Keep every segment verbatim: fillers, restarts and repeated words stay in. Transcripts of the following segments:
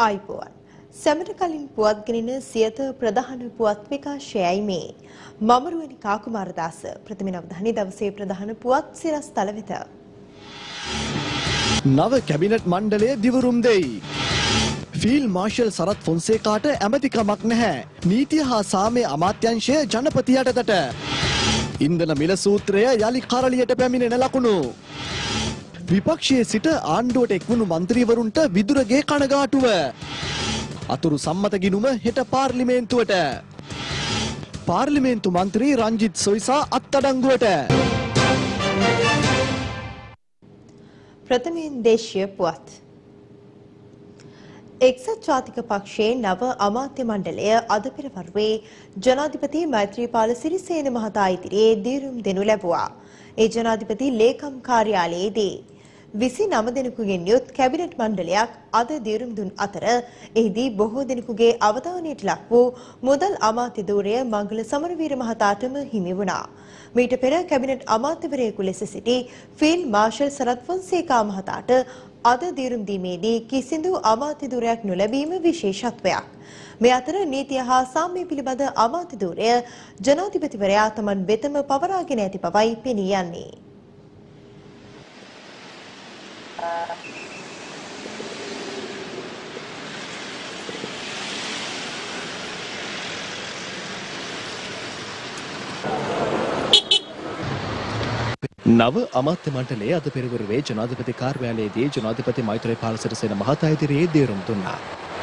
ආයිබෝවන් සැමට කලින් පුවත් ගෙනෙන සියත ප්‍රධාන පුවත් විකාශයයි මේ මම රුවනි කාකුමාරදාස ප්‍රථම අවධානය දවසේ ප්‍රධාන පුවත් සිරස් තල වෙත. නව කැබිනට් මණ්ඩලය දිවුරුම් දෙයි. ෆීල්ඩ් මාර්ෂල් සරත් ෆොන්සේකාට ඇමතිකමක් නැහැ. නීතිය හා සාමය අමාත්‍යංශය ජනපති යටතට. ඉන්ධන මිල සූත්‍රය යලි කරලියට පැමිණෙන ලකුණු. විපක්ෂයේ සිට ආණ්ඩුවට එක්වුණු මන්ත්‍රීවරුන්ට විදුරගේ කනගාටුව. අතුරු සම්මත ගිණුම හෙට පාර්ලිමේන්තුවට. පාර්ලිමේන්තු මන්ත්‍රී රංජිත් සොයිසා අත්අඩංගුවට. ප්‍රථමයෙන් දේශීය පුවත්. එක්සත් ජාතික පක්ෂයේ නව අමාත්‍ය මණ්ඩලය අද පෙරවරුවේ ජනාධිපති මෛත්‍රීපාල සිරිසේන මහතා ඉදිරියේ දීරුම් දෙනු ලැබුවා. ඒ ජනාධිපති ලේකම් කාර්යාලයේදී විසිනව දෙනෙකුගෙන් යුත් කැබිනට් මණ්ඩලයක් අද දීරුම් දුන් අතර එහිදී බොහෝ දෙනෙකුගේ අවධානයට ලක් වූ මුදල් අමාත්‍ය ධූරය මංගල සමරවීර මහතාටම හිමි වුණා. මීට පෙර කැබිනට් අමාත්‍යවරයෙකු ලෙස සිටි ෆීල්ඩ් මාර්ෂල් සරත් ෆොන්සේකා මහතාට අද දීරුම් දීමේදී කිසිදු අමාත්‍ය ධූරයක් නොලැබීම විශේෂත්වයක්. මේ අතර නීතිය හා සාමය පිළිබඳ අමාත්‍ය ධූරය ජනාධිපතිවරයා තමන් වෙතම පවරාගෙන ඇති බවයි පෙනී යන්නේ. නව අමාත්‍ය මණ්ඩලයේ අද පෙරවරුවේ ජනාධිපති කාර්යාලයේදී ජනාධිපති මෛත්‍රීපාල සිරිසේන මහතා ඉදිරියේ දීරුම් දුන්නා.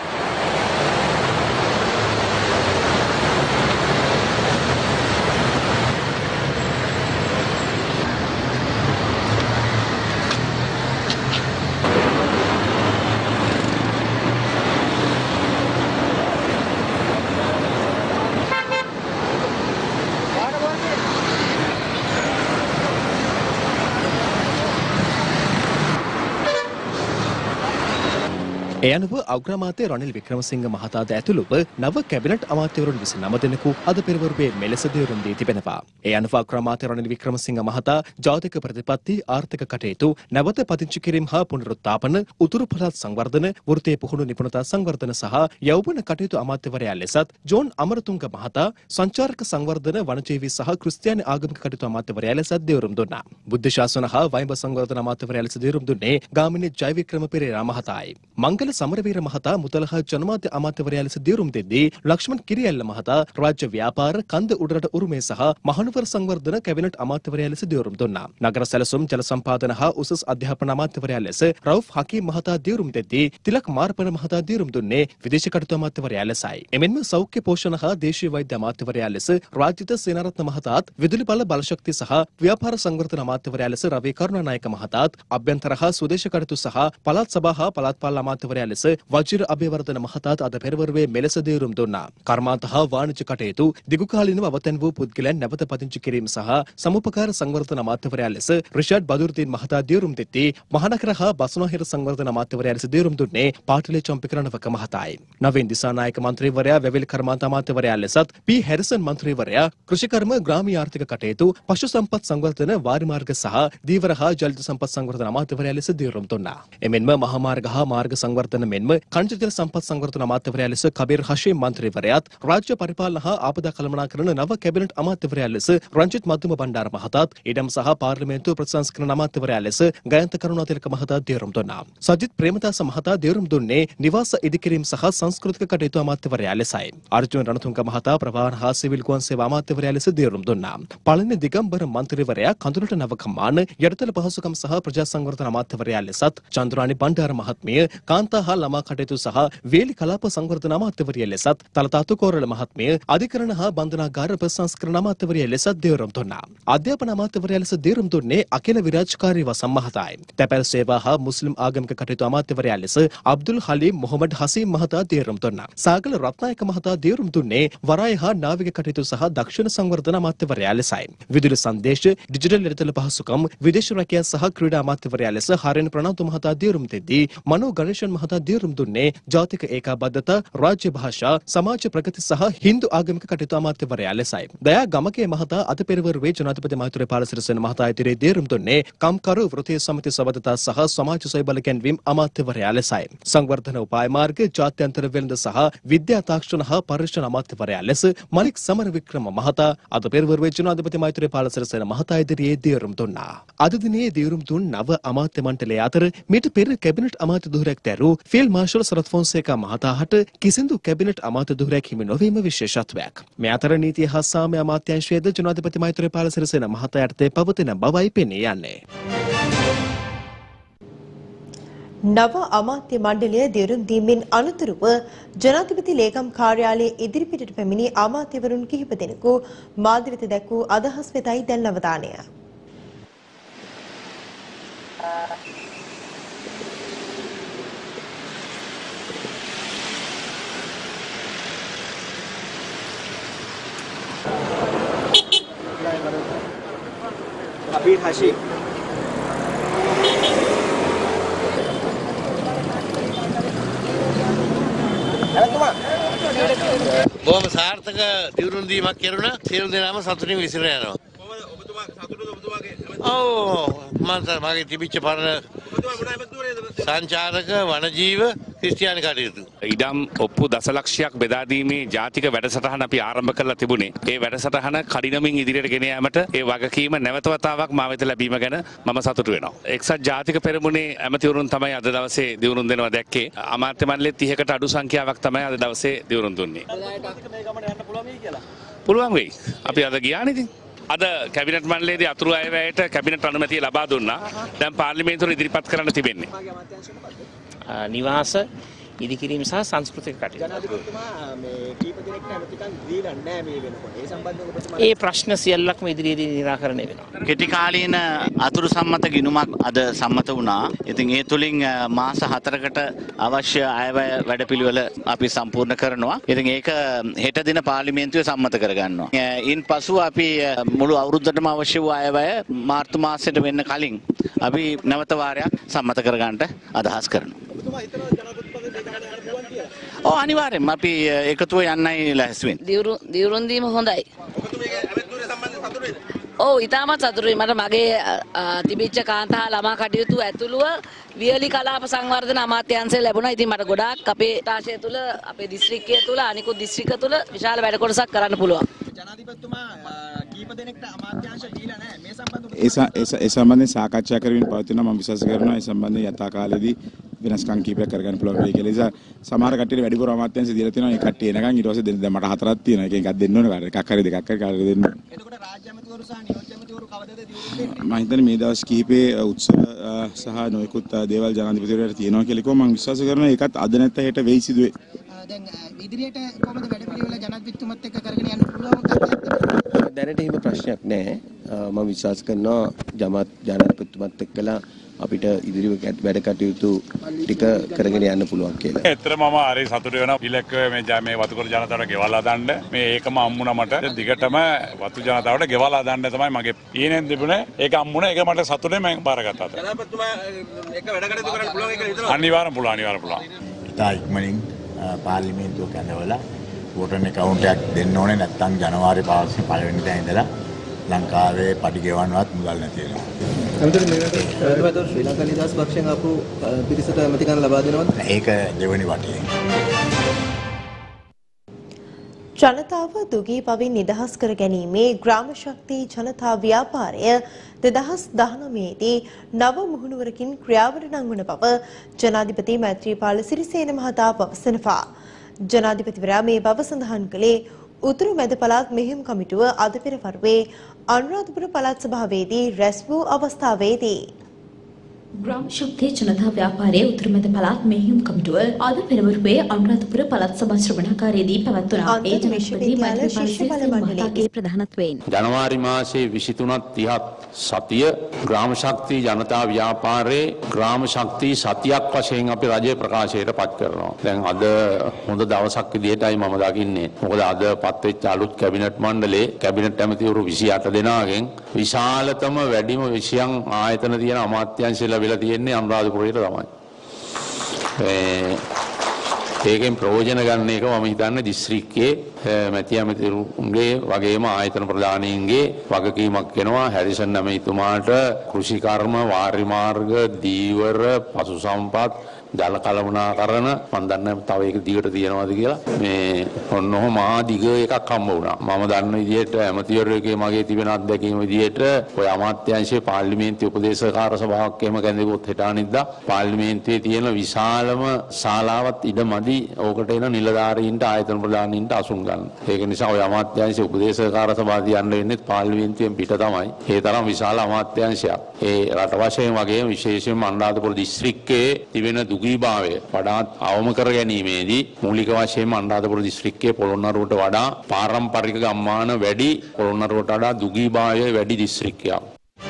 ඒ අනුව අග්‍රාමාත්‍ය රනිල් වික්‍රමසිංහ මහතාද ඇතුළුව නව කැබිනට් අමාත්‍යවරුන් විසිනම දෙනෙකු අද පෙරවරුවේ මෙලෙස දීරුම් දී තිබෙනවා. ඒ අනුව අග්‍රාමාත්‍ය රනිල් වික්‍රමසිංහ මහතා ජාතික ප්‍රතිපත්ති ආර්ථික කටයුතු නැවත පදිංචි කිරීම හා පුනරුත්ථාපන උතුරු පළාත් සංවර්ධන වෘත්තීය පුහුණු නිපුණතා සංවර්ධන සහ යෞවන කටයුතු අමාත්‍යවරයා ලෙසත් ජෝන් අමරතුංග මහතා සංචාරක සංවර්ධන වනජීවී සහ ක්‍රිස්තියානි ආගමික කටයුතු අමාත්‍යවරයා ලෙසත් දීරුම් දුන්නා. බුද්ධ ශාසන හා වයිඹ සංවර්ධන අමාත්‍යවරයා ලෙස දීරුම් දුන්නේ ගාමිණී ජයවික්‍රම පෙරේරා මහතායි. මංගල සමරවීර මහතා මුදල් හා ජනමාධ්‍ය අමාත්‍යවරයා ලෙස දීරුම් දෙද්දී ලක්ෂ්මන් කිරියල්ල මහතා රාජ්‍ය ව්‍යාපාර කන්ද උඩරට උරුමය සහ මහනුවර සංවර්ධන කැබිනට් අමාත්‍යවරයා ලෙස දීරුම් දුන්නා. නගර සැලසුම් ජල සම්පාදන හා උසස් අධ්‍යාපන අමාත්‍යවරයා ලෙස රවුෆ් හකීම් මහතා දීරුම් දෙද්දී තිලක් මාර්පන මහතා දීරුම් දුන්නේ විදේශ කටයුතු අමාත්‍යවරයා ලෙසයි. එමෙන්ම සෞඛ්‍ය පෝෂණ හා දේශීය වෛද්‍ය අමාත්‍යවරයා ලෙස රාජිත සේනාරත්න මහතාත් විදුලි බල බලශක්ති සහ ව්‍යාපාර සංවර්ධන අමාත්‍යවරයා ලෙස රවී කරුණානායක මහතාත් අභ්‍යන්තර හා ස්වදේශ කටයුතු සහ පළාත් සභා හා පළාත් පාලන අමාත්‍යවරයා ලෙස වජිර අබේවර්ධන මහතාත් අද පෙරවරුවේ මෙලෙස දීරුම් දුන්නා. කර්මාන්ත හා වාණිජ්‍ය කටයුතු දිගුකාලීනව අවතැන් වූ පුද්ගලයන් නැවත පදිංචි කිරීම සහ සමුපකාර සංවර්ධන අමාත්‍යවරයා ලෙස රිෂඩ් බදුරුදීන් මහතා දීරුම් දෙද්දී මහනගර හා බස්නාහිර සංවර්ධන අමාත්‍යවරයා ලෙස දීරුම් දුන්නේ පාටලේ චම්පික රණවක මහතායි. නවීන් දිසානායක මන්ත්‍රීවරයා වැවිලි කර්මාන්ත අමාත්‍යවරයා ලෙසත් පී හැරිසන් මන්ත්‍රීවරයා කෘෂිකර්ම ග්‍රාමීය ආර්ථික කටයුතු පශු සම්පත් සංවර්ධන වාරිමාර්ග සහ දීවර හා ජලජ සම්පත් සංවර්ධන අමාත්‍යවරයා ලෙස දීරුම් දුන්නා. එමෙන්ම මහාමාර්ග හා මාර්ග සංවර්ධන මෙන්ම කණජ ජල සම්පත් සංවර්ධන අමාත්‍යවරයා ලෙස කබීර් හෂීම් මන්ත්‍රීවරයාත් රාජ්‍ය පරිපාලන හා ආපදා කළමනාකරණ නව කැබිනට් අමාත්‍යවරයා ලෙස රංජිත් මධ්‍යම බණ්ඩාර මහතාත් ඉඩම් සහ පාර්ලිමේන්තු ප්‍රතිසංස්කරණ අමාත්‍යවරයා ලෙස ගයන්ත කරුණාතිලක මහතා දීරුම් දුන්නා. සජිත් ප්‍රේමදාස මහතා දීරුම් දුන්නේ නිවාස ඉදිකිරීම සහ සංස්කෘතික කටයුතු අමාත්‍යවරයා ලෙසයි. අර්ජුන රණතුංග මහතා ප්‍රවාහන හා සිවිල් ගුවන් සේවා අමාත්‍යවරයා ලෙස දීරුම් දුන්නා. පළවෙනි දිගම්බර මන්ත්‍රීවරයා කඳුලට නවකමාන යටිතල පහසුකම් සහ ප්‍රජා සංවර්ධන අමාත්‍යවරයා ලෙසත් චන්ද්‍රානි බණ්ඩාර මහත්මිය කාන්තා හා ළමා කටයුතු සහ වේලි කලාප සංවර්ධන අමාත්‍යවරිය ලෙසත් තලතාතු කෝරළ මහත්මිය අධිකරණ හා බන්ධනාගාර ප්‍රතිසංස්කරණ අමාත්‍යවරිය ලෙසත් දීරුම් දුන්නා. අධ්‍යාපන අමාත්‍යවරයා ලෙස දීරුම් දුන්නේ අකිල විරාජකාරී වසම් මහතායි. තැපැල් සේවා හා මුස්ලිම් ආගමික කටයුතු අමාත්‍යවරයා ලෙස අබ්දුල් හලීම් මොහමඩ් හසීම් මහතා දීරුම් දුන්නා. සාගල රත්නායක මහතා දීරුම් දුන්නේ වරාය හා නාවික කටයුතු සහ දක්ෂිණ සංවර්ධන අමාත්‍යවරයා ලෙසයි. විදුලි සංදේශ ඩිජිටල් යටිතල පහසුකම් විදේශ රැකියා සහ ක්‍රීඩා අමාත්‍යවරයා ලෙස හරින් ප්‍රනාන්දු මහතා දීරුම් දෙද්දී මනෝ ගණේෂන් මහතා මහතා දියුරුම් දුන්නේ ජාතික ඒකාබද්ධතා, රාජ්‍ය භාෂා, සමාජ ප්‍රගති සහ හින්දු ආගමික කටයුතු අමාත්‍යවරයා ලෙසයි. දයා ගමකේ මහතා අද පෙරවරුවේ ජනාධිපති මෛත්‍රීපාල සිරිසේන මහතා ඉදිරියේ දියුරුම් දුන්නේ කම්කරු වෘත්තීය සමිති සබඳතා සහ සමාජ සොයබල ගැන්වීම් අමාත්‍යවරයා ලෙසයි. සංවර්ධන උපාය මාර්ග, ජාත්‍යන්තර වෙළඳ සහ විද්‍යා තාක්ෂණ හා පරිශ්‍රණ අමාත්‍යවරයා ලෙස මලික් සමරවික්‍රම මහතා අද පෙරවරුවේ ජනාධිපති මෛත්‍රීපාල සිරිසේන මහතා ඉදිරියේ දියුරුම් දුන්නා. අද දිනේ දියුරුම් දුන් නව අමාත්‍ය මණ්ඩලය අතර මීට පෙර කැබිනට් අමාත්‍ය ධුරයක් දැරූ ෆීල්ඩ් මාර්ෂල් සරත් ෆොන්සේකා මහතා හට කිසිදු කැබිනට් අමාත්‍ය ධුරයක් හිමි නොවීම විශේෂත්වයක්. මේ අතර නීතිය හා සාමය අමාත්‍යාංශයේද ජනාධිපති මෛත්‍රීපාල සිරිසේන මහතා යටතේ පවතින බවයි පෙනී යන්නේ. නව අමාත්‍ය මණ්ඩලය දියුරුම් දීමෙන් අනතුරුව ජනාධිපති ලේකම් කාර්යාලයේ ඉදිරිපිටට පැමිණි අමාත්‍යවරුන් කිහිප දෙනෙකු මාධ්‍ය වෙත දැක් වූ අදහස් වෙතයි දැන් අවධානය. Habib Hashim. බොහොම සාර්ථක දියුණුම් දීමක් කෙරුණා. සියලු දෙනාම සතුටින් විසිර යනවා. කොහොමද ඔබතුමා සතුටුද ඔබතුමාගේ? ඔව් මම මගේ තිබිච්ච පරණ සංචාරක වනජීව ක්‍රිස්තියානි කටයුතු. ඉඩම් ඔප්පු දසලක්ෂයක් බෙදා දීමේ ජාතික වැඩසටහන අපි ආරම්භ කරලා තිබුණේ. ඒ වැඩසටහන කඩිනමින් ඉදිරියට ගෙන යාමට ඒ වගකීම නැවත වතාවක් මා වෙත ලැබීම ගැන මම සතුටු වෙනවා. එක්සත් ජාතික පෙරමුණේ ඇමතිවරුන් තමයි අද දවසේ දියුණුම් දෙනවා දැක්කේ. අමාත්‍ය මණ්ඩලයේ තිහකට අඩු සංඛ්‍යාවක් තමයි අද දවසේ දියුණුම් දුන්නේ. පුළුවන් වෙයි. අපි අද ගියානේ ඉතින්. අද කැබිනට් මණ්ඩලයේදී අතුරු අයවැයට කැබිනට් අනුමැතිය ලබා දුන්නා. දැන් පාර්ලිමේන්තුවට ඉදිරිපත් කරන්න තිබෙන්නේ. නිවාස ඉදිකිරීම සහ සංස්කෘතික කටයුතු. ජනාධිපතිතුමා මේ කීප දෙනෙක්ට ඇමතිකම් දීලා නැහැ මේ වෙනකොට. ඒ සම්බන්ධව ඔබතුමා ඒ ප්‍රශ්න සියල්ලක්ම ඉදිරියේදී නිරාකරණය වෙනවා. කෙටි කාලීන අතුරු සම්මත ගිණුමක් අද සම්මත වුණා. ඉතින් ඒ තුලින් මාස හතරකට අවශ්‍ය අයවැය වැඩපිළිවෙල අපි සම්පූර්ණ කරනවා. ඉතින් ඒක හෙට දින පාර්ලිමේන්තුවේ සම්මත කරගන්නවා. ඉන් පසුව අපි මුළු අවුරුද්දටම අවශ්‍ය වූ අයවැය මාර්තු මාසයට වෙන්න කලින් අපි නැවත වාරයක් සම්මත කරගන්නට අදහස් කරනවා. ඔබතුමා හිතනවා ජනාධිපතිතුමාගේ මේක ගන්න පුළුවන් කියලා? ඔව් අනිවාර්යෙන්ම අපි එකතුව යන්නයි ලැහැස්ති වෙන්නේ. දියුරු දියුරුම් දීම හොඳයි. ඔබතුමාගේ ඇමතිවරය සම්බන්ධයෙන් සතුටු වෙද? ඔව් ඉතාමත් සතුටුයි. මට මගේ තිබිච්ච කාන්තා ළමා කටයුතු ඇතුළුව වියලි කලාප සංවර්ධන අමාත්‍යාංශය ලැබුණා. ඉතින් මට ගොඩාක් අපේ තාශය තුළ අපේ දිස්ත්‍රික්කය තුළ අනිකුත් දිස්ත්‍රික්ක තුළ විශාල වැඩ කොටසක් කරන්න පුළුවන්. ජනාධිපතිතුමා කීප දෙනෙක්ට අමාත්‍යාංශ දීලා නැහැ. මේ සම්බන්ධව ඒ සම්බන්ධයෙන් සාකච්ඡා කරමින් පවතිනවා. මම විශ්වාස කරනවා ඒ සම්බන්ධයෙන් යථා කාලෙදී වෙනස්කම් කීපයක් කරගන්න පුළුවන් වෙයි කියලා. ඒ නිසා සමහර කට්ටියට වැඩිපුර අමාත්‍යාංශ දීලා තියෙනවා. ඒ කට්ටිය එනකන් ඊට පස්සේ දෙන්න දැන් මට හතරක් තියෙනවා. එකෙන් එකක් දෙන්න ඕනේ. එකක් හරි දෙකක් හරි කාලෙක දෙන්න. එතකොට රාජ්‍ය ඇමතිවරු සහ නියෝජ්‍ය ඇමතිවරු කවදද දියුරුම් දෙන්නේ? මම හිතන්නේ මේ දවස් කිහිපේ උත්සව සහ නොයෙකුත් දේවල් ජනාධිපතිවරයාට තියෙනවා කියලා කිව්වා. මම විශ්වාස කරනවා ඒකත් අද නැත්නම් හෙට වෙයි සිදුවේ. දැන් ඉදිරියට කොහොමද වැඩපිළිවෙල ජනාධිපතිතුමත් එක්ක කරගෙන යන්න පුළුවන් කතාවක්? දැනට එහෙම ප්‍රශ්නයක් නැහැ. මම විශ්වාස කරනවා ජමාත් ජනාධිපතිතුමත් එක්කලා අපිට ඉදිරිව වැඩ කටයුතු ටික කරගෙන යන්න පුළුවන් කියලා. ඇත්තටම මම හරි සතුටු වෙනවා. ඉලක්ක මේ මේ වතුකර ජනතාවට ගෙවලා දාන්න මේ ඒකම හම්බුණා මට. දිගටම වතු ජනතාවට ගෙවලා දාන්න තමයි මගේ ඊනෙන් තිබුණේ. ඒක හම්බුණා. ඒක මට සතුටෙන් මම බාරගත්තා. ජනාධිපතිතුමා එක වැඩ කටයුතු කරන්න පුළුවන් කියලා හිතනවා. අනිවාර්යෙන් පුළුවන් අනිවාර්යෙන් පුළුවන්. ඉතා ඉක්මනින් පාර්ලිමේන්තුව කැඳවලා වෝටර් account එකක් දෙන්න ඕනේ. නැත්නම් ජනවාරි පාසලේ පළවෙනි දා ඉඳලා ලංකාවේ පඩි ගෙවන්නවත් මුදල් නැති වෙනවා. අමතර මේකට වැඩවතර ශ්‍රී ලංකා නිදහස් පක්ෂයෙන් ආපු පිරිසට ඇමතිකම් ලබා දෙනවද? ඒක දෙවෙනි වටියේ. ජනතාව දුගී බවින් නිදහස් කර ගැනීමේ ග්‍රාම ශක්ති ජනතා ව්‍යාපාරය දෙදහස් දහනවය දී නව මුහුණුවරකින් ක්‍රියාවට නංවන බව ජනාධිපති මෛත්‍රීපාල සිරිසේන මහතා පවසනවා. ජනාධිපතිවරයා මේ බව සඳහන් කළේ උතුරු මැද පළාත් මෙහෙයුම් කමිටුව අද පෙරවරුවේ අනුරාධපුර පළාත් සභාවේදී රැස් වූ අවස්ථාවේදී ග්‍රාම ශක්තිය ජනතා ව්‍යාපාරයේ උතුරු මැද පළාත් මෙහෙයුම් කමිටුව අද පෙරවරුවේ අනුරාධපුර පළාත් සභා ශ්‍රවණාකාරයේදී පැවැත්වුණා. ඒ ජනාධිපති මෛත්‍රීපාල සිරිසේන මහතාගේ ප්‍රධානත්වයෙන් ජනවාරි මාසයේ විසිතුනක් තිහක් සතිය ග්‍රාම ශක්තිය ජනතා ව්‍යාපාරයේ ග්‍රාම ශක්තිය සතියක් වශයෙන් අපි රජයේ ප්‍රකාශයට පත් කරනවා. දැන් අද හොඳ දවසක් විදිහටයි මම දකින්නේ. මොකද අද පත් වෙච්ච අලුත් කැබිනට් මණ්ඩලයේ කැබිනට් ඇමතිවරු විසි අට දෙනාගෙන් විශාලතම වැඩිම විෂයන් ආයතන තියෙන අමාත්‍යාංශ ලැබිලා තියෙන්නේ අනුරාධපුරයට තමයි. ඒකෙන් ප්‍රයෝජන ගන්න එක මම හිතන්නේ දිස්ත්‍රික්කයේ මැති ඇමතිතුරුන්ගේ වගේම ආයතන ප්‍රධානීන්ගේ වගකීමක් වෙනවා. හැරිසන් ඇමතිතුමාට කෘෂි කර්ම, වාරි මාර්ග, දීවර, පශු සම්පත්, ජල කළමනාකරණ මම දන්නේ තව එක දිගට තියෙනවද කියලා. මේ ඔන්නෝම මහා දිග එකක් හම්බ වුණා. මම දන්න විදිහට ඇමතිවරයෙක්ගේ මගේ තිබෙන අත්දැකීම විදිහට ඔය අමාත්‍යාංශයේ පාර්ලිමේන්තු උපදේශකාර සභාවක් එහෙම කැඳවුවොත් හෙට අනිද්දා පාර්ලිමේන්තුවේ තියෙන විශාලම ශාලාවත් ඉඩමදි ඕකට එන නිලධාරීන්ට ආයතන ප්‍රධානීන්ට අසුන් ගන්න. ඒක නිසා ඔය අමාත්‍යාංශයේ උපදේශකාර සභාව තියන්න වෙන්නේ පාර්ලිමේන්තුවෙන් පිට තමයි. ඒ තරම් විශාල අමාත්‍යාංශයක්. ඒ රට වශයෙන් වගේම විශේෂයෙන්ම අනුරාධපුර දිස්ත්‍රික්කයේ තිබෙන දුගීභාවය වඩාත් අවම කර ගැනීමේදී මූලික වශයෙන්ම අනුරාධපුර දිස්ත්‍රික්කයේ පොළොන්නරුවට වඩා පාරම්පරික ගම්මාන වැඩි, පොළොන්නරුවට වඩා දුගීභාවය වැඩි දිස්ත්‍රික්කයක්.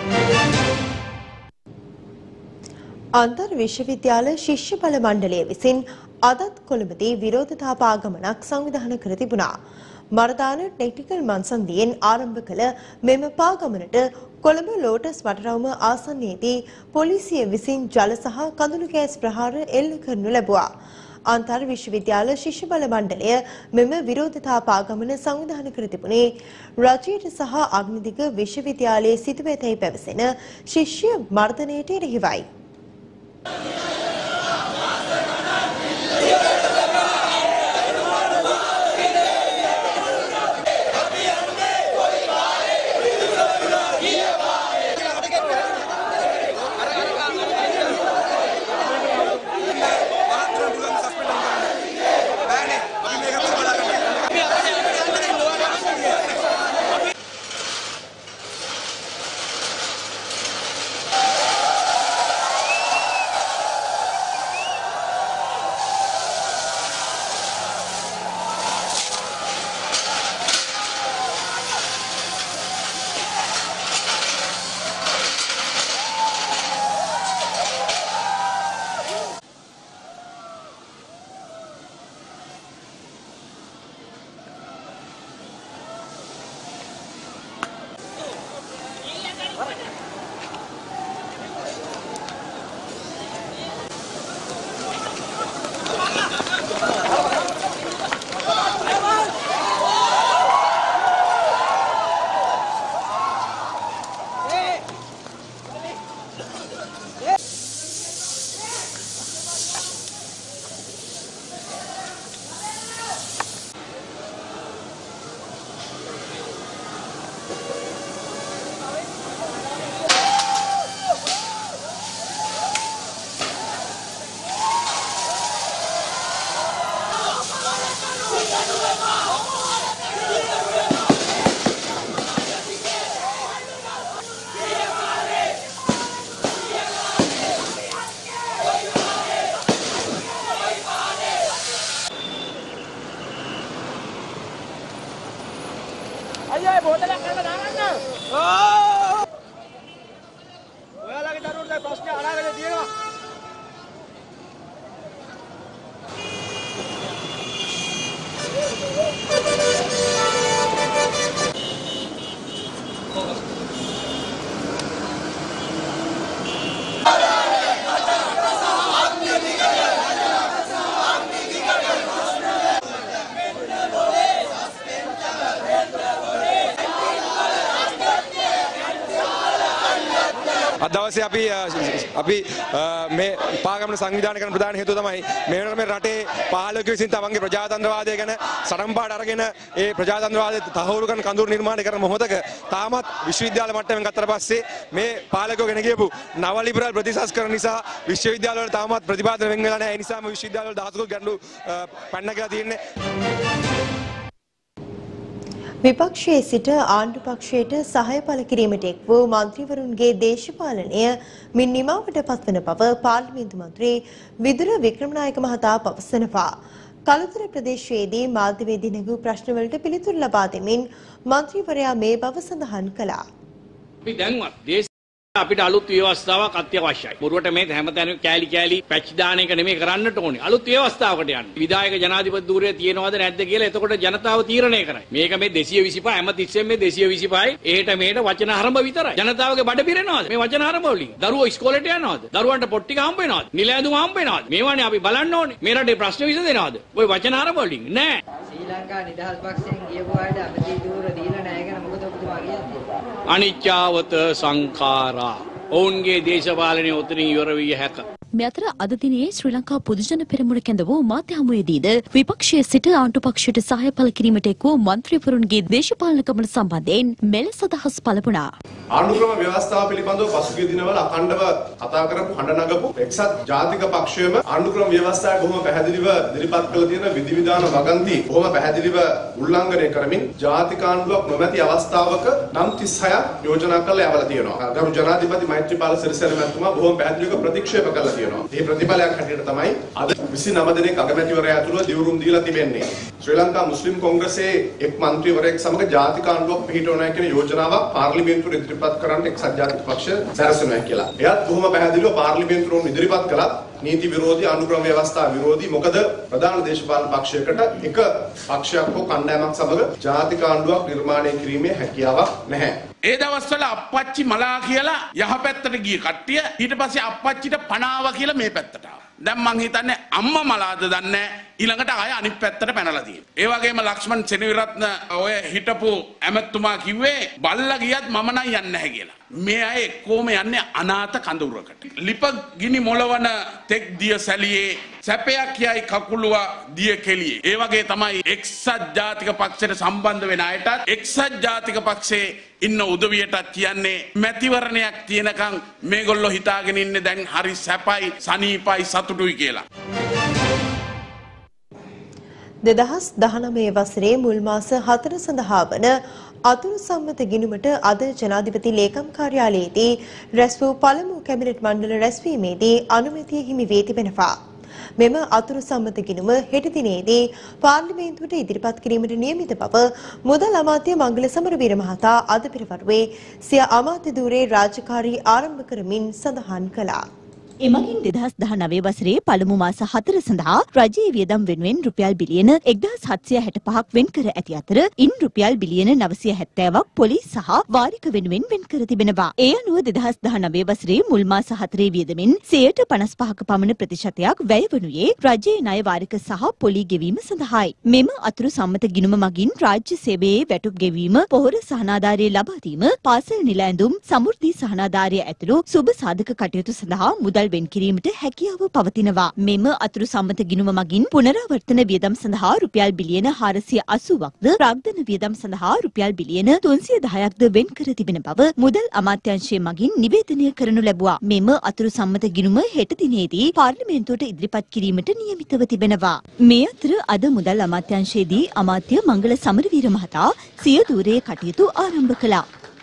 අන්තර් විශ්වවිද්‍යාල ශිෂ්‍ය බල මණ්ඩලය විසින් අදත් කොළඹදී විරෝධතා පාගමනක් සංවිධානය කර තිබුණා. මරදාන ටෙක්නිකල් මන්සන්දියෙන් ආරම්භ කළ මෙම පාගමනට කොළඹ ලෝටස් වටරවුම ආසන්නයේදී පොලිසිය විසින් ජල සහ කඳුළු ගෑස් ප්‍රහාර එල්ල කරනු ලැබුවා. අන්තර් විශ්වවිද්‍යාල ශිෂ්‍ය බල මණ්ඩලය මෙම විරෝධතා පාගමන සංවිධානය කර තිබුණේ රජයට සහ අග්නිදිග විශ්වවිද්‍යාලයේ සිදුව ඇතැයි පැවසෙන ශිෂ්‍ය මර්ධනයට එරෙහිවයි. අයියා බෝතලයක් කරලා දාගන්න. ඕ! ඔයාලගේ දරුවන්ට දැන් ප්‍රශ්න අනාගතේ තියෙනවා. අද දවසේ අපි අපි මේ පාගමන සංවිධානය කරන ප්‍රධාන හේතුව තමයි මේ වෙනකොට මේ රටේ පාලකයෝ විසින් තමන්ගේ ප්‍රජාතන්ත්‍රවාදය ගැන සරම්පාට අරගෙන ඒ ප්‍රජාතන්ත්‍රවාදය තහවුරු කරන කඳවුරු නිර්මාණය කරන මොහොතක තාමත් විශ්වවිද්‍යාල මට්ටමින් ගත්තට පස්සේ මේ පාලකයෝ ගෙන ගියපු නව ලිබරල් ප්‍රතිසංස්කරණ නිසා විශ්වවිද්‍යාල වල තාමත් ප්‍රතිපාදන වෙන් වෙලා නැහැ. ඒ නිසාම විශ්වවිද්‍යාල වල දහසකුත් ගැටලු පැන්න කියලා තියෙන්නේ. විපක්ෂයේ සිට ආණ්ඩු පක්ෂයට සහාය පළ කිරීමට එක් වූ මන්ත්‍රීවරුන්ගේ දේශපාලනය මින් නිමාවට පත්වන බව පාර්ලිමේන්තු මන්ත්‍රී විදුර වික්‍රමනායක මහතා පවසනවා. කළුතර ප්‍රදේශයේදී මාධ්‍යවේදී නැගූ ප්‍රශ්නවලට පිළිතුරු ලබා දෙමින් මන්ත්‍රීවරයා මේ බව සඳහන් කළා. අපි දැන්වත් අපිට අලුත් ව්‍යවස්ථාවක් අත්‍යවශ්‍යයි. බොරුවට මේ හැමතැනම කෑලි කෑලි පැච් දාන එක නෙමෙයි කරන්නට ඕනේ. අලුත් ව්‍යවස්ථාවකට යන්න. විධායක ජනාධිපති ධූරය තියෙනවද නැද්ද කියලා එතකොට ජනතාව තීරණය කරයි. මේක මේ දෙසිය විසිපහ හැමතිස්සෙම මේ දෙසිය විසිපහයි එහෙට මෙහෙට වචන ආරම්භ විතරයි. ජනතාවගේ බඩ පිරෙනවද? මේ වචන ආරම්භ වලින්. දරුවෝ ඉස්කෝලේට යනවද? දරුවන්ට පොට්ටික හම්බ වෙනවද? නිලැඳුම හම්බ වෙනවද? මේවානේ අපි බලන්න ඕනේ. මේ රටේ ප්‍රශ්න විසඳෙනවද? ওই වචන ආරම්භ වලින් නෑ. ශ්‍රී ලංකා නිදහස් පක්ෂයෙන් ගියපු අයට අමතී ධූර දීලා නැහැ කියන මොකද ඔබතුමා කියන්නේ? අනිච්චාවත සංඛාරා. ඔවුන්ගේ දේශපාලනය උතනින් ඉවර විය හැක. මේ අතර අද දිනේ ශ්‍රී ලංකා පොදුජන පෙරමුණ කැඳ වූ මාධ්‍ය හමුවේදීද විපක්ෂයේ සිට ආණ්ඩු පක්ෂයට සහාය පළ කිරීමට එක් වූ මන්ත්‍රීවරුන්ගේ දේශපාලන ගමන සම්බන්ධයෙන් මෙලෙස අදහස් පළ වුණා. ආණ්ඩුක්‍රම ව්‍යවස්ථාව පිළිබඳව පසුගිය දිනවල අඛණ්ඩව කතා කරපු හඬ නගපු එක්සත් ජාතික පක්ෂයම ආණ්ඩුක්‍රම ව්‍යවස්ථාව බොහොම පැහැදිලිව ඉදිරිපත් කළ තියෙන විධිවිධාන වගන්ති බොහොම පැහැදිලිව උල්ලංඝනය කරමින් ජාතික ආණ්ඩුවක් නොමැති අවස්ථාවක නම් තිස් හයක් යෝජනා කරලා යවලා තියෙනවා. ගරු ජනාධිපති මෛත්‍රීපාල සිරිසේන මහත්මයා බොහොම පැහැදිලිව ප්‍රතික්ෂේප කළා තියෙනවා. මේ ප්‍රතිඵලයක් හැටියට තමයි අද විසි නව දෙනෙක් අගමැතිවරයා ඇතුළු දිවුරුම් දීලා තිබෙන්නේ. ශ්‍රී ලංකා මුස්ලිම් කොංග්‍රසයේ එක් මන්ත්‍රීවරයෙක් සමග ජාතික ආණ්ඩුවක් පිහිටවනවා කියන යෝජනාවක් පාර්ලිමේන්තුවට ඉදිරිපත් කරන්න එක්සත් ජාතික පක්ෂය සැරසෙනවා කියලා. එයත් බොහොම පැහැදිලිව පාර්ලිමේන්තුවට ඉදිරිපත් කළා. නීති විරෝධී ආණ්ඩුක්‍රම ව්‍යවස්ථා විරෝධී මොකද ප්‍රධාන දේශපාලන පක්ෂයකට එක පක්ෂයක් හෝ කණ්ඩායමක් සමග ජාතික ආණ්ඩුවක් නිර්මාණය කිරීමේ හැකියාවක් නැහැ. ඒ දවස්වල අප්පච්චි මලා කියලා යහපැත්තට ගිය කට්ටිය ඊට පස්සේ අප්පච්චිට පනාව කියලා මේ පැත්තට ආවා. දැන් මං හිතන්නේ අම්මා මලාද දන්නේ ඊළඟට ආය අනිත් පැත්තට පැනලා තියෙනවා. ඒ වගේම ලක්ෂ්මන් සෙනවිරත්න ඔය හිටපු ඇමතුමා කිව්වේ බල්ලා ගියත් මම නම් යන්නේ නැහැ කියලා. මේ අය කොහොම යන්නේ අනාථ කඳවුරකට. ලිප ගිනි මොලවන තෙක් දිය සැලියේ සැපයක් යයි කකුලුවා දිය කෙලියේ. ඒ වගේ තමයි එක්සත් ජාතික පක්ෂයට සම්බන්ධ වෙන අයටත් එක්සත් ජාතික පක්ෂයේ ඉන්න උදවියටත් කියන්නේ මැතිවරණයක් තියෙනකන් මේගොල්ලෝ හිතාගෙන ඉන්නේ දැන් හරි සැපයි සනීපයි සතුටුයි කියලා. දෙදහස් දහනවය වසරේ මුල් මාස හතර සඳහා වන අතුරු සම්මත ගිණුමට අද ජනාධිපති ලේකම් කාර්යාලයේදී රැස් වූ පළමු කැබිනට් මණ්ඩල රැස්වීමේදී අනුමැතිය හිමි වී තිබෙනවා. මෙම අතුරු සම්මත ගිණුම හෙට දිනේදී පාර්ලිමේන්තුවට ඉදිරිපත් කිරීමට නියමිත බව මුදල් අමාත්‍ය මංගල සමරවීර මහතා අද පෙරවරුවේ සිය අමාත්‍ය ධූරයේ රාජකාරී ආරම්භ කරමින් සඳහන් කළා. එමගින් දෙදහස් දහනවය වසරේ පළමු මාස හතර සඳහා රජයේ වියදම් වෙනුවෙන් රුපියල් බිලියන එක්දහස් හත්සිය හැට පහක් වෙන් කර ඇති අතර ඉන් රුපියල් බිලියන නවසිය හැත්තෑවක් පොලිස් සහ වාරික වෙනුවෙන් වෙන් කර තිබෙනවා. ඒ අනුව දෙදහස් දහනවය වසරේ මුල් මාස හතරේ වියදමින් සියයට පනස් පහක පමණ ප්‍රතිශතයක් වැය වනුයේ රජයේ ණය වාරික සහ පොලි ගෙවීම සඳහායි. මෙම අතුරු සම්මත ගිණුම මගින් රාජ්‍ය සේවයේ වැටුප් ගෙවීම, පොහොර සහනාධාරය ලබා දීම, පාසල් නිල ඇඳුම්, සමෘද්ධි සහනාධාරය ඇතුළු සුබ සාධක කටයුතු සඳහා මුදල් වෙන් කිරීමට හැකියාව පවතිනවා. මෙම අතුරු සම්මත ගිණුම මගින් පුනරාවර්තන වියදම් සඳහා රුපියල් බිලියන හාරසිය අසූවක්ද ප්‍රාග්ධන වියදම් සඳහා රුපියල් බිලියන තුන්සිය දහයක්ද වෙන් කර තිබෙන බව මුදල් අමාත්‍යාංශය මගින් නිවේදනය කරනු ලැබුවා. මෙම අතුරු සම්මත ගිණුම හෙට දිනේදී පාර්ලිමේන්තුවට ඉදිරිපත් කිරීමට නියමිතව තිබෙනවා. මේ අතර අද මුදල් අමාත්‍යාංශයේදී අමාත්‍ය මංගල සමරවීර මහතා සිය ධූරයේ කටයුතු ආරම්භ කළා.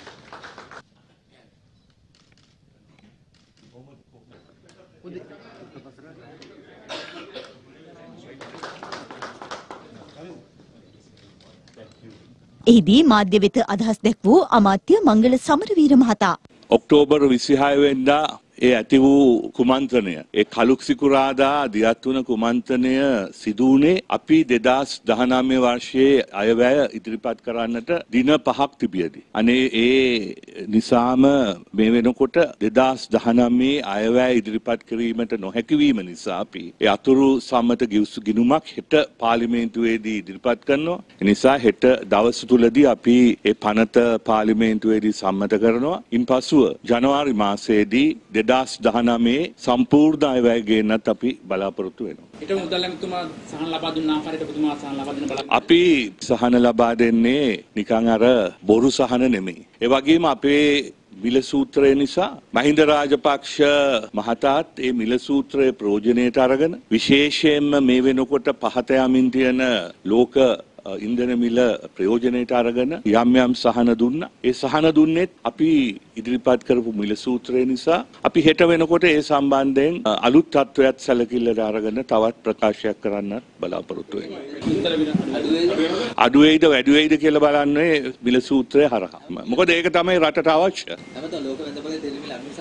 එහිදී මාධ්‍ය වෙත අදහස් දැක් වූ අමාත්‍ය මංගල සමරවීර මහතා ඔක්තෝබර් විසිහය වෙනිදා ඒ ඇති වූ කුමන්ත්‍රණය ඒ කලුක්සිකුරාදා දියත් වුණ කුමන්ත්‍රණය සිදු වුණේ අපි දෙදහස් දහනවය වර්ෂයේ අයවැය ඉදිරිපත් කරන්නට දින පහක් තිබියදී. අනේ ඒ නිසාම මේ වෙනකොට දෙදහස් දහනවයේ අයවැය ඉදිරිපත් කිරීමට නොහැකි වීම නිසා අපි ඒ අතුරු සම්මත ගිණුමක් හෙට පාර්ලිමේන්තුවේදී ඉදිරිපත් කරනවා. ඒ නිසා හෙට දවස් තුලදී අපි ඒ පනත පාර්ලිමේන්තුවේදී සම්මත කරනවා. ඉන්පසුව ජනවාරි මාසයේදී දෙදහස් දහනවයේ සම්පූර්ණ අයවැය ගේන්නත් අපි බලාපොරොත්තු වෙනවා. ඊට මුදල් ඇමතුමා සහන ලබා දුන්න ආකාරයට ඔබතුමා සහන ලබා දෙන්න බලා අපි සහන ලබා දෙන්නේ නිකන් අර බොරු සහන නෙමෙයි. ඒ වගේම අපේ මිල සූත්‍රය නිසා මහින්ද රාජපක්ෂ මහතාත් ඒ මිල සූත්‍රයේ ප්‍රයෝජනයට අරගෙන විශේෂයෙන්ම මේ වෙනකොට පහත යමින් තියෙන ලෝක ඉන්ධන මිල ප්‍රයෝජනයට අරගෙන යම් යම් සහන දුන්නා. ඒ සහන දුන්නේත් අපි ඉදිරිපත් කරපු මිල සූත්‍රය නිසා අපි හෙට වෙනකොට ඒ සම්බන්ධයෙන් අලුත් තත්වයක් සැලකිල්ලට අරගෙන තවත් ප්‍රකාශයක් කරන්න බලාපොරොත්තු වෙනවා. අඩු වෙයිද වැඩි වෙයිද කියලා බලන්නේ මිල සූත්‍රය හරහා. මොකද ඒක තමයි රටට අවශ්‍ය.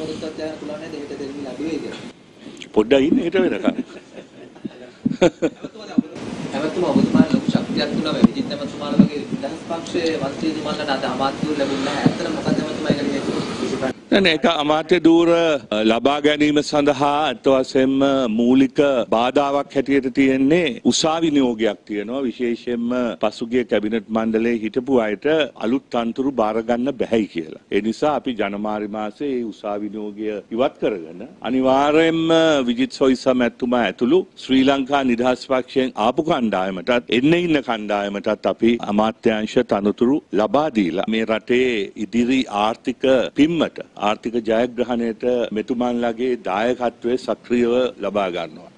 බලාපොරොත්තුවක් දැන පුළුවන් නේද හෙට දෙන්න ලැබුවේ කියලා. පොඩ්ඩක් ඉන්න හෙට වෙනකන්. එමෙතුමා ඔබතුමාට ලොකු ශක්තියක් දුන්නා මේ විජිත් එමෙතුමාලා වගේ නිදහස් පක්ෂයේ මන්ත්‍රීතුමාලට අද අමාත්‍යවරු ලැබුණා. ඇත්තට මොකද එමෙතුමා ඒකට හේතුව? නෑ ඒක අමාත්‍ය ධූර ලබා ගැනීම සඳහා අත් වශයෙන්ම මූලික බාධාවක් හැටියට තියෙන්නේ උසාවි නියෝගයක් තියෙනවා විශේෂයෙන්ම පසුගිය කැබිනට් මණ්ඩලයේ හිටපු අයට අලුත් තනතුරු බාර ගන්න බැහැයි කියලා. ඒ නිසා අපි ජනවාරි මාසයේ මේ උසාවි නියෝගය ඉවත් කරගෙන අනිවාර්යයෙන්ම විජිත් සොයිසා මැතිතුමා ඇතුළු ශ්‍රී ලංකා නිදහස් පක්ෂයෙන් ආපු කණ්ඩායමටත් එන්න ඉන්න කණ්ඩායමටත් අපි අමාත්‍යාංශ තනතුරු ලබා දීලා මේ රටේ ඉදිරි ආර්ථික පිම්මට ආර්ථික ජයග්‍රහණයට මෙතුමන්ලගේ දායකත්වය සක්‍රියව ලබා ගන්නවා.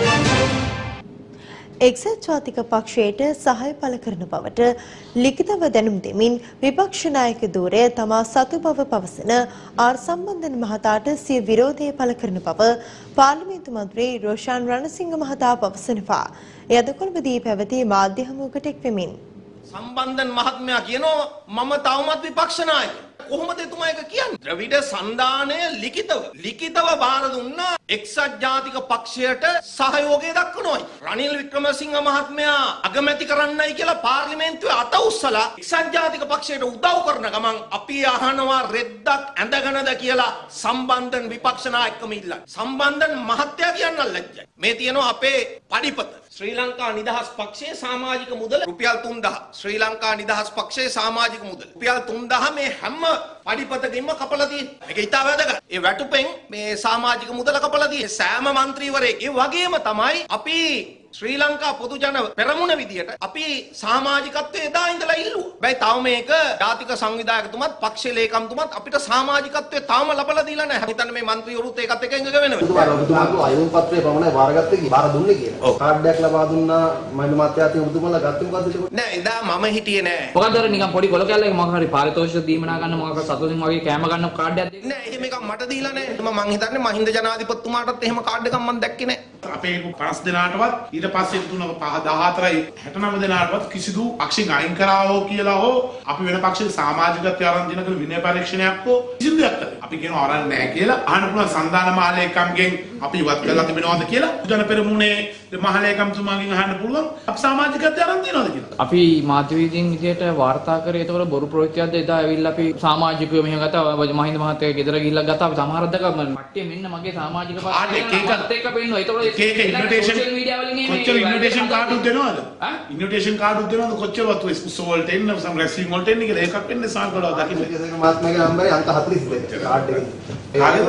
එක්සත් ජාතික පක්ෂයට සහාය පළ කරන බවට ලිඛිතව දැනුම් දෙමින් විපක්ෂ නායක ධූරය තමා සතු බව පවසන ආර් සම්බන්ධන මහතාට සිය විරෝධය පළ කරන බව පාර්ලිමේන්තු මන්ත්‍රී රෝෂාන් රණසිංහ මහතා පවසනවා. එය අද කොළඹදී පැවති මාධ්‍ය හමුවකට එක්වෙමින් සම්බන්ධන් මහත්මයා කියනවා මම තවමත් විපක්ෂ නායකයෙක්. කොහොමද එතුමා ඒක කියන්නේ? ද්‍රවිඩ සන්ධානය ලිඛිතව ලිඛිතව බාර දුන්නා එක්සත් ජාතික පක්ෂයට සහයෝගය දක්වනවායි. රනිල් වික්‍රමසිංහ මහත්මයා අගමැති කරන්නයි කියලා පාර්ලිමේන්තුවේ අත උස්සලා එක්සත් ජාතික පක්ෂයට උදව් කරන ගමන් අපි අහනවා රෙද්දක් ඇඳගෙනද කියලා සම්බන්ධන් විපක්ෂ නායකකම ඉල්ලන්නේ. සම්බන්ධන් මහත්තයා කියන්න ලැජ්ජයි. මේ තියෙනවා අපේ පඩිපත. ශ්‍රී ලංකා නිදහස් පක්ෂයේ සමාජික මුදල රුපියල් තුන්දහස්. ශ්‍රී ලංකා නිදහස් පක්ෂයේ සමාජික මුදල රුපියල් තුන්දහස් මේ හැම පඩිපතකින්ම කපලා තියෙනවා. මේක ඉතා වැදගත්. ඒ වැටුපෙන් මේ සමාජික මුදල කපලා තියෙන්නේ. සෑම മന്ത്രിවරයෙක් ඒ වගේම තමයි අපි ශ්‍රී ලංකා පොදු ජන පෙරමුණ විදියට අපි සමාජිකත්වයේ එදා ඉඳලා ඉල්ලුවා. බයි තව මේක ජාතික සංවිධායකතුමත් පක්ෂ ලේකම්තුමත් අපිට සමාජිකත්වයේ තාම ලබලා දීලා නැහැ. හිතන්න මේ മന്ത്രിවරුත් ඒකත් එක්ක එකඟ වෙනවා. ඔබතුමාගේ අයුම් පත්‍රයේ පමණයි වාරගත්තේ කි බාර දුන්නේ කියලා. කාඩ්යක් ලබා දුන්නා මම මාත්‍යාතින් ඔබතුමාලා ගත්තේ මොකද්ද ඒක? නෑ එදා මම හිටියේ නෑ. මොකද අර නිකන් පොඩි කොල කැල්ලක මොකක් හරි පාරිතෝෂික දීමනා ගන්න මොකක් හරි සතුටින් වගේ කෑම ගන්න කාඩයක් දෙන්න. නෑ එහෙම එකක් මට දීලා නෑ. මම මං හිතන්නේ මහින්ද ජනාධිපතිතුමාටත් එහෙම කාඩ් එකක් මම දැක්කේ නෑ. අපේ පස් දෙනාටවත් ඊට පස්සේ තුන දහහතරයි හැටනව දෙනාටවත් කිසිදු පක්ෂෙන් අයින් කරා හෝ කියලා හෝ අපි වෙන පක්ෂයක සමාජිකත්වය ආරම්භ දින කළ විනය පරීක්ෂණයක් හෝ කිසිදු දෙයක් නැහැ. අපි කියනවා අරන් නැහැ කියලා අහන්න පුළුවන් සන්දාන මහලේකම්ගෙන් අපි ඉවත් කරලා තිබෙනවද කියලා ජන පෙරමුණේ මහලේකම්තුමාගෙන් අහන්න පුළුවන් අපි සමාජිකත්වය ආරම්භ දිනවද කියලා. අපි මාධ්‍යවේදීන් විදියට වාර්තා කරේ ඒතකොට බොරු ප්‍රවෘත්තියක්ද එදා ඇවිල්ලා අපි සමාජිකයෝ මෙහෙම ගත්තා මහින්ද මහත්තයා ගෙදර ගිහිල්ලා ගත්තා අපි සමහරක් දැක මට්ටිය මෙන්න මගේ සමාජික පක්ෂයට එක පෙන්නනවා. ඒතකොට ඒක ඉන්විටේෂන් කොච්චර ඉන්විටේෂන් කාඩ් උත් දෙනවද? ඈ ඉන්විටේෂන් කාඩ් උත් දෙනවද කොච්චරවත් උත්සව වලට එන්න සම් රැස්ලින් වලට එන්න කියලා ඒකක් වෙන්නේ සාකලව දකින්න. මාත්මගේ නම්බරේ අංක හතළිස් දෙක කාඩ් එකේ. කාගේද?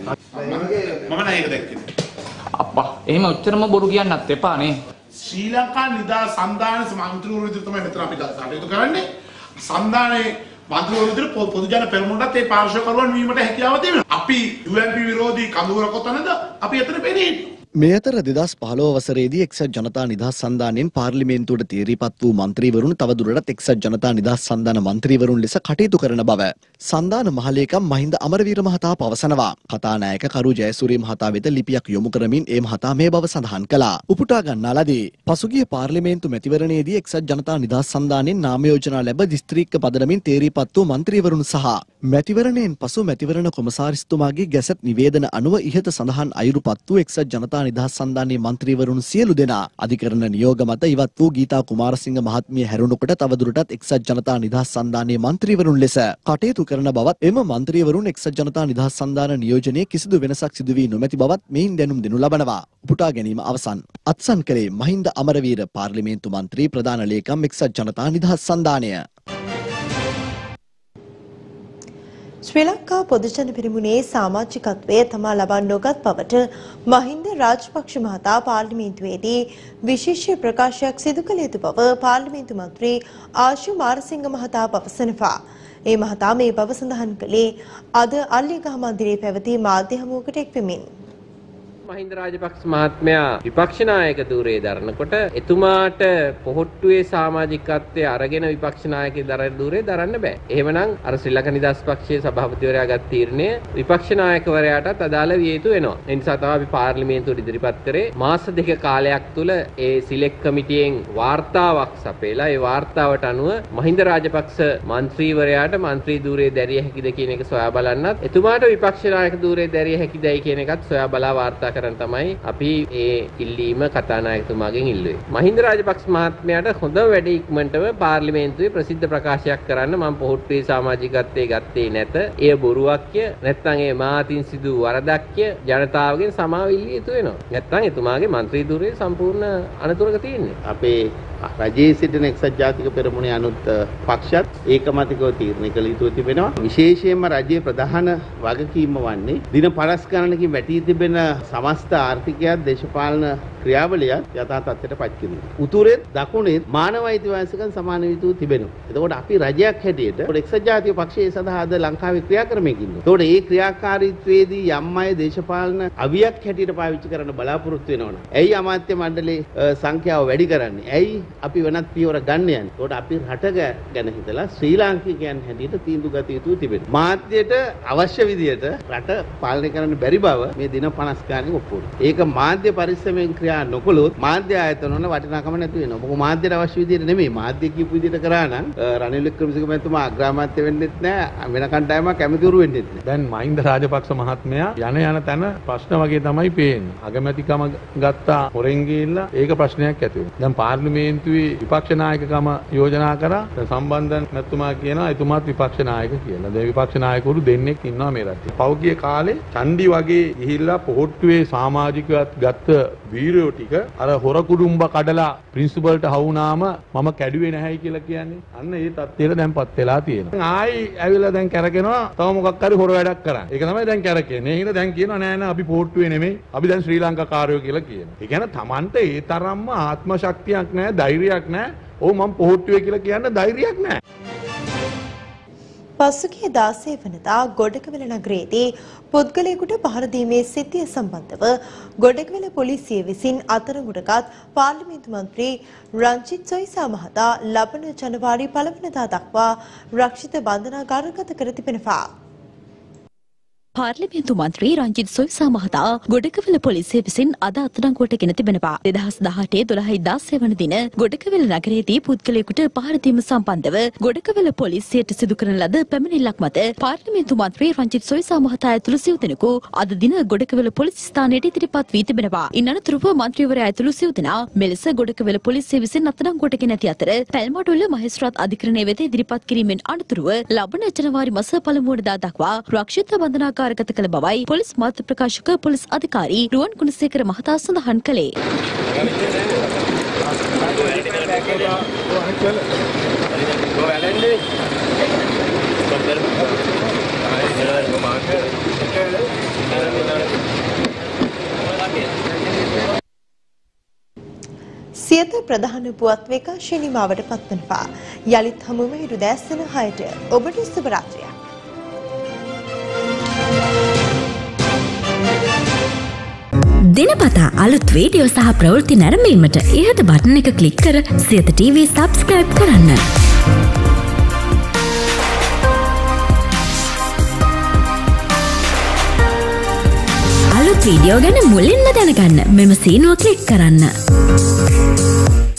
මම නෑ ඒක දැක්කේ. අප්පා එහෙම උච්චරම බොරු කියන්නත් එපා නේ. ශ්‍රී ලංකා නිදහස් සන්ධාන මන්ත්‍රීවරු විදිහට තමයි මෙතන අපි කටයුතු කරන්නේ. සන්ධානයේ මන්ත්‍රීවරු විදිහට පොදු ජන පෙරමුණටත් ඒ පාර්ශ්වකරුවන් වීමට හැකියාව තිබෙනවා. අපි යූ එන් පී විරෝධී කඳවුර කොතනද අපි එතන පෙනී හිටියේ. මේ අතර දෙදහස් පහළොව වසරේදී එක්සත් ජනතා නිදහස් සන්ධානයෙන් පාර්ලිමේන්තුවට තීරීපත් වූ මන්ත්‍රීවරුන් තවදුරටත් එක්සත් ජනතා නිදහස් සන්ධාන මන්ත්‍රීවරුන් ලෙස කටයුතු කරන බව සන්ධාන මහලේකම් මහින්ද අමරවීර මහතා පවසනවා. කතානායක කරු ජයසූරිය මහතා වෙත ලිපියක් යොමු කරමින් ඒ මහතා මේ බව සඳහන් කළා. උපුටා ගන්නා ලදී. පසුගිය පාර්ලිමේන්තු මැතිවරණයේදී එක්සත් ජනතා නිදහස් සන්ධානයෙන් නාම යෝජනා ලැබ දිස්ත්‍රික්ක පදනමින් තීරීපත් වූ මන්ත්‍රීවරුන් සහ මැතිවරණයෙන් පසු මැතිවරණ කොමසාරිස්තුමාගේ ගැසට් නිවේදන අනුව ඉහත සඳහන් අයුරුපත් වූ එක්සත් ජනතා නිදහස් සන්ධානයේ මන්ත්‍රීවරුන් සියලු දෙනා අධිකරණ නියෝග මත ඉවත් වූ ගීතා කුමාරසිංහ මහත්මිය හැරුණු කොට තවදුරටත් එක්සත් ජනතා නිදහස් සන්ධානයේ මන්ත්‍රීවරුන් ලෙස කටයුතු කරන බවත් එම මන්ත්‍රීවරුන් එක්සත් ජනතා නිදහස් සන්ධාන නියෝජනයේ කිසිදු වෙනසක් සිදු වී නොමැති බවත් මෙයින් දැනුම් දෙනු ලබනවා. උපුටා ගැනීම අවසන්. අත්සන් කළේ මහින්ද අමරවීර පාර්ලිමේන්තු මන්ත්‍රී ප්‍රධාන ලේකම් එක්සත් ජනතා නිදහස් සන්ධානය. ශ්‍රී ලංකා පොදුජන පෙරමුණේ සමාජිකත්වය තමා ලබා නොගත් බවට මහින්ද රාජපක්ෂ මහතා පාර්ලිමේන්තුවේදී විශේෂ ප්‍රකාශයක් සිදු කළ යුතු බව පාර්ලිමේන්තු මන්ත්‍රී ආශු මාරසිංහ මහතා පවසනවා. ඒ මහතා මේ බව සඳහන් කළේ අද අල්ලිගහ මන්දිරයේ පැවති මාධ්‍ය හමුවකට එක්වෙමින්. මහින්ද රාජපක්ෂ මහත්මයා විපක්ෂ නායක ධූරයේ දරනකොට එතුමාට පොහොට්ටුවේ සමාජිකත්වයේ අරගෙන විපක්ෂ නායකගේ දරන ධූරයේ දරන්න බෑ. එහෙමනම් අර ශ්‍රී ලංකා නිදහස් පක්ෂයේ සභාපතිවරයා ගත් තීරණය විපක්ෂ නායකවරයාටත් අදාළ විය යුතු වෙනවා. ඒ නිසා තමයි අපි පාර්ලිමේන්තුවට ඉදිරිපත් කරේ මාස දෙක කාලයක් තුල ඒ සිලෙක්ට් කමිටියෙන් වාර්තාවක් සපයලා ඒ වාර්තාවට අනුව මහින්ද රාජපක්ෂ මන්ත්‍රීවරයාට මන්ත්‍රී ධූරයේ දැරිය හැකිද කියන එක සොයා බලන්නත් එතුමාට විපක්ෂ නායක ධූරයේ දැරිය හැකිදයි කියන එකත් සොයා බලා වාර්තා කරන්න තමයි අපි ඒ ඉල්ලීම කතානායකතුමාගෙන් ඉල්ලුවේ. මහින්ද රාජපක්ෂ මහත්මයාට හොඳ වැඩ ඉක්මනටම පාර්ලිමේන්තුවේ ප්‍රසිද්ධ ප්‍රකාශයක් කරන්න මම පොහොට්ටුවේ සමාජිකත්වයේ ගත්තේ නැත. එය බොරුවක්ය. නැත්නම් ඒ මාතින් සිදු වරදක්ය. ජනතාවගෙන් සමාව ඉල්ලිය යුතු වෙනවා. නැත්නම් එතුමාගේ මන්ත්‍රී ධූරයේ සම්පූර්ණ අනතුරක තියෙන්නේ. අපේ රජයේ සිටින එක්සත් ජාතික පෙරමුණේ අනුත් පක්ෂත් ඒකමතිකව තීරණය කළ යුතු තිබෙනවා. විශේෂයෙන්ම රජයේ ප්‍රධාන වගකීම වන්නේ දින පනස් ගණනකින් වැටී තිබෙන සමස්ත ආර්ථිකයත් දේශපාලන ක්‍රියාවලියත් යථා තත්ත්වයට පත් කිරීම. උතුරෙත් දකුණෙත් මානව අයිතිවාසිකම් සමාන වූ තිබෙනවා. එතකොට අපි රජයක් හැටියට එක්සත් ජාතික පක්ෂයේ සඳහා අද ලංකාවේ ක්‍රියාක්‍රමයක ඉන්නවා. එතකොට මේ ක්‍රියාකාරීත්වයේදී යම් අය දේශපාලන අවියක් හැටියට පාවිච්චි කරන්න බලාපොරොත්තු වෙනවනම් ඇයි අමාත්‍ය මණ්ඩලයේ සංඛ්‍යාව වැඩි කරන්නේ? ඇයි අපි වෙනත් පියවර ගන්න යන්නේ? එතකොට අපි රට ගැන හිතලා ශ්‍රී ලාංකිකයන් හැටියට තීන්දුව ගත යුතු තිබෙනවා. මාධ්‍යයට අවශ්‍ය විදියට රට පාලනය කරන්න බැරි බව මේ දින පනස් ගානේ ඔප්පු වෙනවා. ඒක මාධ්‍ය පරිශ්‍රමයෙන් ක්‍රියා නොකළොත් මාධ්‍ය ආයතන වල වටිනාකම නැති වෙනවා. මොකද මාධ්‍යට අවශ්‍ය විදියට නෙමෙයි. මාධ්‍ය කියපු විදියට කරා නම් රනිල් වික්‍රමසිංහ මහත්මයා අග්‍රාමාත්‍ය වෙන්නෙත් නෑ. වෙන කණ්ඩායමක් කැමතිවරු වෙන්නෙත් නෑ. දැන් මහින්ද රාජපක්ෂ මහත්මයා යන යන තැන ප්‍රශ්න වගේ තමයි පේන්නේ. අගමැතිකම ගත්තා හොරෙන් ගිහිල්ලා ඒක ප්‍රශ්නයක් ඇති වෙනවා. දැන් පාර්ලිමේන්තුවේ විපක්ෂ නායකකම යෝජනා කරා. සම්බන්ධන් නැතුමා කියනවා එතුමාත් විපක්ෂ නායක කියලා. දැන් විපක්ෂ නායකවරු දෙන්නෙක් ඉන්නවා මේ රටේ. පෞද්ගලික කාලේ චණ්ඩි වගේ ගිහිල්ලා පොහොට්ටුවේ සමාජිකවත් ගත්ත වීරයෝ ටික අර හොර කුඩුම්බ කඩලා ප්‍රින්සිපල්ට හවුනාම මම කැඩුවේ නැහැයි කියලා කියන්නේ. අන්න ඒ තත්ත්වයට දැන්පත් වෙලා තියෙනවා. ආයි ඇවිල්ලා දැන් කැරකෙනවා තව මොකක් හරි හොර වැඩක් කරන්න. ඒක තමයි දැන් කැරකෙන්නේ. ඒ හින්දා දැන් කියනවා නෑ නෑ අපි පොහොට්ටුවේ නෙමෙයි. අපි දැන් ශ්‍රී ලංකා කාර්යෝ කියලා කියනවා. ඒ කියන්නේ Tamante ඒ තරම්ම ආත්ම ශක්තියක් නෑ, ධෛර්යයක් නෑ. ඔව් මම පොහොට්ටුවේ කියලා කියන්න ධෛර්යයක් නෑ. පසුගිය දාසය වනදා ගොඩකවැල නගරයේදී පුද්ගලයෙකුට පහර දීමේ සිද්ධිය සම්බන්ධව ගොඩකවැල පොලිසිය විසින් අත්අඩංගුවටගත් පාර්ලිමේන්තු මන්ත්‍රී රංජිත් සොයිසා මහතා ලබන ජනවාරි පළවෙනිදා දක්වා රක්ෂිත බන්ධනාගාරගත කර තිබෙනවා. පාර්ලිමේන්තු මන්ත්‍රී රංජිත් සොයිසා මහතා ගොඩකවැල පොලිසිය විසින් අද අත්අඩංගුවට ගෙන තිබෙනවා. දෙදහස් දහඅට දොළහ දාසය වන දින ගොඩකවැල නගරයේදී පුද්ගලයෙකුට පහර දීම සම්බන්ධව ගොඩකවැල පොලිසියට සිදු කරන ලද පැමිණිල්ලක් මත පාර්ලිමේන්තු මන්ත්‍රී රංජිත් සොයිසා මහතා ඇතුළු සිව් දෙනෙකු අද දින ගොඩකවැල පොලිස් ස්ථානයට ඉදිරිපත් වී තිබෙනවා. ඉන් අනතුරුව මන්ත්‍රීවරයා ඇතුළු සිව් දෙනා මෙලෙස ගොඩකවැල පොලිසිය විසින් අත්අඩංගුවට ගෙන ඇති අතර පැල්මඩොල්ල මහේස්ත්‍රාත් අධිකරණය වෙත ඉදිරිපත් කිරීමෙන් අනතුරුව ලබන ජනවාරි මාස පළමුවනදා දක්වා රක්ෂිත බන්ධනාගාර ගත කළ බවයි පොලිස් මාධ්‍ය ප්‍රකාශක පොලිස් අධිකාරී රුවන් ගුණසේකර මහතා සඳහන් කළේ. සියත ප්‍රධාන පුවත් විකාශය නිමාවට පත්වනවා. යලිත් හමුව හිටු දැස්සන හයට ඔබට සුබ රාත්‍රියක්. දිනපතා අලුත් වීඩියෝ සහ ප්‍රවෘත්ති නැරඹීමට ඉහත බටන් එක ක්ලික් කර සියත ටීවී සබ්ස්ක්‍රයිබ් කරන්න. අලුත් වීඩියෝ ගැන මුලින්ම දැනගන්න මෙම සීනුව ක්ලික් කරන්න.